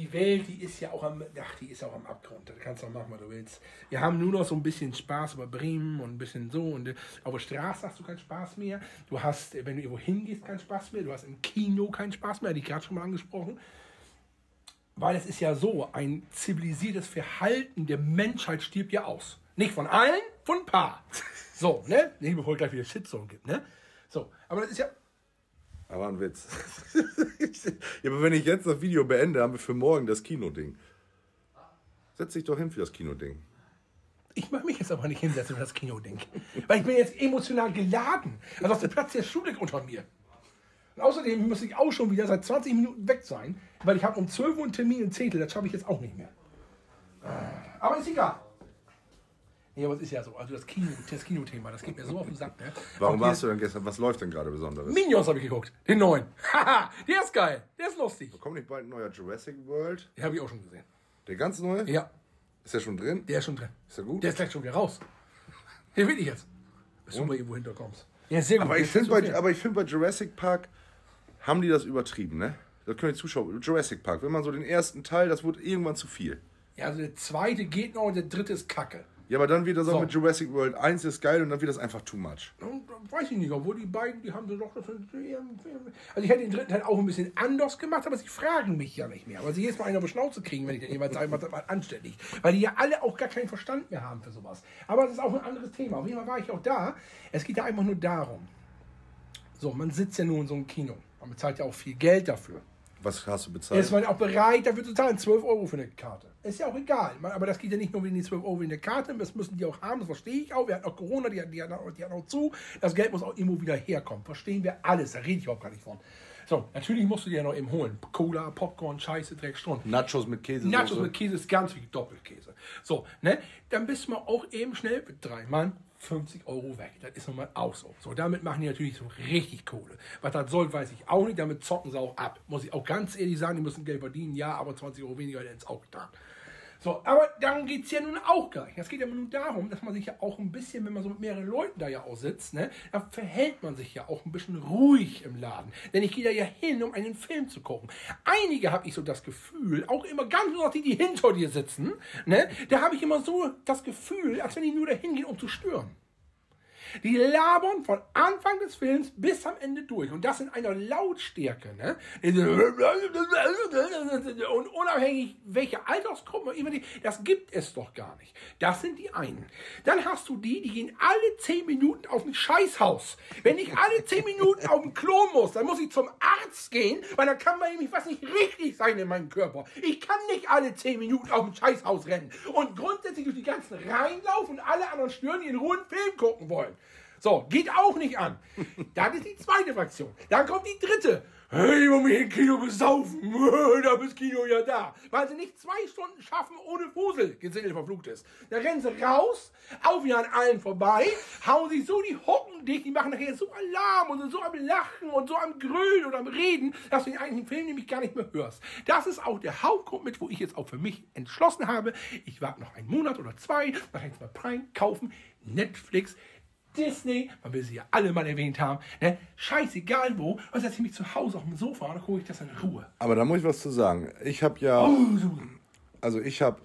die Welt, die ist ja auch am Abgrund. Da kannst du auch machen, was du willst. Wir haben nur noch so ein bisschen Spaß über Bremen und ein bisschen so. Und auf der Straße hast du keinen Spaß mehr. Du hast, wenn du irgendwo hingehst, keinen Spaß mehr. Du hast im Kino keinen Spaß mehr. Hatte ich gerade schon mal angesprochen. Weil es ist ja so, ein zivilisiertes Verhalten der Menschheit stirbt ja aus. Nicht von allen, von ein paar. So, ne? Nicht bevor es gleich wieder Shitstorm gibt, ne? So, aber das ist ja... Aber ein Witz. Ja, aber wenn ich jetzt das Video beende, haben wir für morgen das Kinoding. Setz dich doch hin für das Kinoding. Ich mag mich jetzt aber nicht hinsetzen für das Kinoding. Weil ich bin jetzt emotional geladen. Also auf dem Platz der Schule unter mir. Und außerdem muss ich auch schon wieder seit 20 Minuten weg sein, weil ich habe um 12 Uhr einen Termin in Zetel, das schaffe ich jetzt auch nicht mehr. Aber ist egal. Nee, aber es ist ja so, also das Kinothema, das geht mir so auf den Sack. Ne? Warum warst du denn gestern, was läuft denn gerade Besonderes? Minions habe ich geguckt, den neuen. Haha, der ist geil, der ist lustig. Kommt nicht bald ein neuer Jurassic World? Den habe ich auch schon gesehen. Der ganz neue? Ja. Ist der schon drin? Der ist schon drin. Ist der gut? Der ist gleich schon wieder raus. Der will ich jetzt. Bis du mal irgendwo hinterkommst. Ja, sehr gut. Aber ich finde bei Jurassic Park haben die das übertrieben, ne? Das können die Zuschauer. Jurassic Park, wenn man so den ersten Teil, das wurde irgendwann zu viel. Ja, also der zweite geht noch und der dritte ist Kacke. Ja, aber dann wird das auch So. mit Jurassic World 1 ist geil und dann wird das einfach too much. Und, weiß ich nicht, obwohl die beiden, die haben so doch... Also ich hätte den dritten Teil auch ein bisschen anders gemacht, aber sie fragen mich ja nicht mehr. Aber sie jedes Mal einen auf die Schnauze kriegen, wenn ich dann jeweils sage, was anständig. Weil die ja alle auch gar keinen Verstand mehr haben für sowas. Aber das ist auch ein anderes Thema. Auf jeden Fall war ich auch da. Es geht ja einfach nur darum. So, man sitzt ja nur in so einem Kino. Man bezahlt ja auch viel Geld dafür. Was hast du bezahlt? Ist man auch bereit, dafür zu zahlen? 12 Euro für eine Karte. Ist ja auch egal. Aber das geht ja nicht nur wegen die 12 Euro in der Karte. Das müssen die auch haben. Das verstehe ich auch. Wir hatten auch Corona, die hatten auch zu. Das Geld muss auch irgendwo wieder herkommen. Verstehen wir alles. Da rede ich überhaupt gar nicht von. So, natürlich musst du dir ja noch eben holen. Cola, Popcorn, Scheiße, Dreck, Strunk. Nachos mit Käse. Nachos mit Käse ist ganz wie Doppelkäse. So, ne? Dann bist du auch eben schnell mit 3 Mann 50 Euro weg. Das ist nun mal auch so. So, damit machen die natürlich so richtig Kohle. Was das soll, weiß ich auch nicht. Damit zocken sie auch ab. Muss ich auch ganz ehrlich sagen, die müssen Geld verdienen. Ja, aber 20 Euro weniger hätten es auch getan. So, aber darum geht es ja nun auch gar nicht. Es geht ja nur darum, dass man sich ja auch ein bisschen, wenn man so mit mehreren Leuten da ja auch sitzt, ne, da verhält man sich ja auch ein bisschen ruhig im Laden. Denn ich gehe da ja hin, um einen Film zu gucken. Einige habe ich so das Gefühl, auch immer ganz nur noch die hinter dir sitzen, ne, da habe ich immer so das Gefühl, als wenn die nur da hingehen, um zu stören. Die labern von Anfang des Films bis am Ende durch. Und das in einer Lautstärke. Ne? Und unabhängig welche Altersgruppe, das gibt es doch gar nicht. Das sind die einen. Dann hast du die gehen alle 10 Minuten auf ein Scheißhaus. Wenn ich alle 10 Minuten auf den Klo muss, dann muss ich zum Arzt gehen, weil dann kann man nämlich was nicht richtig sein in meinem Körper. Ich kann nicht alle 10 Minuten auf ein Scheißhaus rennen und grundsätzlich durch die ganzen Reihen laufen und alle anderen stören, die in Ruhe einen Film gucken wollen. So, geht auch nicht an. Dann ist die zweite Fraktion. Dann kommt die dritte. Hey, ich will mich im Kino besaufen. Da ist Kino ja da. Weil sie nicht 2 Stunden schaffen, ohne Fusel Gesindel verflucht ist. Dann rennen sie raus, auf wieder an allen vorbei, hauen sich so die Hocken dicht, die machen nachher so Alarm und sind so am Lachen und so am Grölen und am Reden, dass du den eigentlichen Film nämlich gar nicht mehr hörst. Das ist auch der Hauptgrund, mit wo ich jetzt auch für mich entschlossen habe. Ich warte noch einen Monat oder 2, dann kann ich mal Prime kaufen, Netflix, Disney, man will sie ja alle mal erwähnt haben, ne? Scheißegal wo, und setze ich mich zu Hause auf dem Sofa und dann gucke ich das in Ruhe. Aber da muss ich was zu sagen. Ich habe ja, also ich habe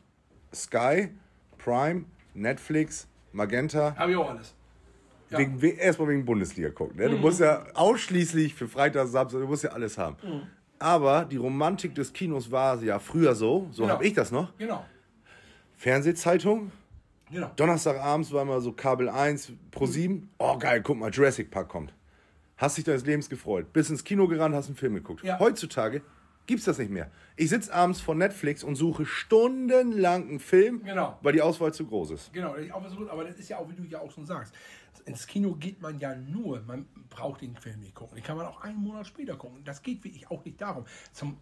Sky, Prime, Netflix, Magenta. Habe ich auch alles. Ja. Erstmal wegen Bundesliga gucken. Ne? Du musst ja ausschließlich für Freitag, Samstag, du musst ja alles haben. Aber die Romantik des Kinos war ja früher so Genau. habe ich das noch. Genau. Fernsehzeitung. Genau. Donnerstagabends war immer so Kabel 1, Pro7. Oh geil, guck mal, Jurassic Park kommt. Hast dich deines Lebens gefreut. Bist ins Kino gerannt, hast einen Film geguckt. Ja. Heutzutage gibt's das nicht mehr. Ich sitze abends vor Netflix und suche stundenlang einen Film, Genau. weil die Auswahl zu groß ist. Genau, aber das ist ja auch, wie du ja auch schon sagst, ins Kino geht man ja nur, man braucht den Film nicht gucken. Den kann man auch einen Monat später gucken. Das geht wirklich auch nicht darum, zum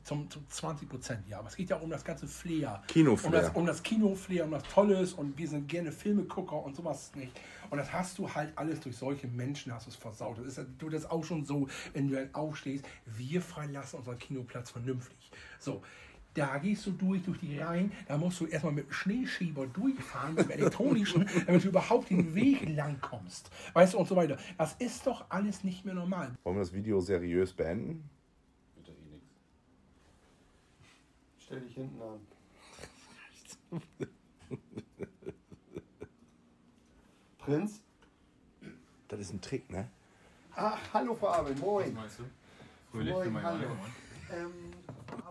20%, ja. Aber es geht ja um das ganze Flair. Kinoflair. Um das Kinoflair, um das Tolles und wir sind gerne Filmegucker und sowas nicht. Und das hast du halt alles durch solche Menschen, hast du es versaut. Das ist auch schon so, wenn du dann aufstehst, wir verlassen unseren Kinoplatz vernünftig. So. Da gehst du durch die Reihen, da musst du erstmal mit dem Schneeschieber durchfahren, mit dem elektronischen, damit du überhaupt den Weg lang kommst. Weißt du, und so weiter. Das ist doch alles nicht mehr normal. Wollen wir das Video seriös beenden? Wird doch eh nix. Stell dich hinten an. Prinz? Das ist ein Trick, ne? Ach, hallo Frau Abel, moin. Was meinst du? Fröhlich Moin, für meine hallo. Meinung.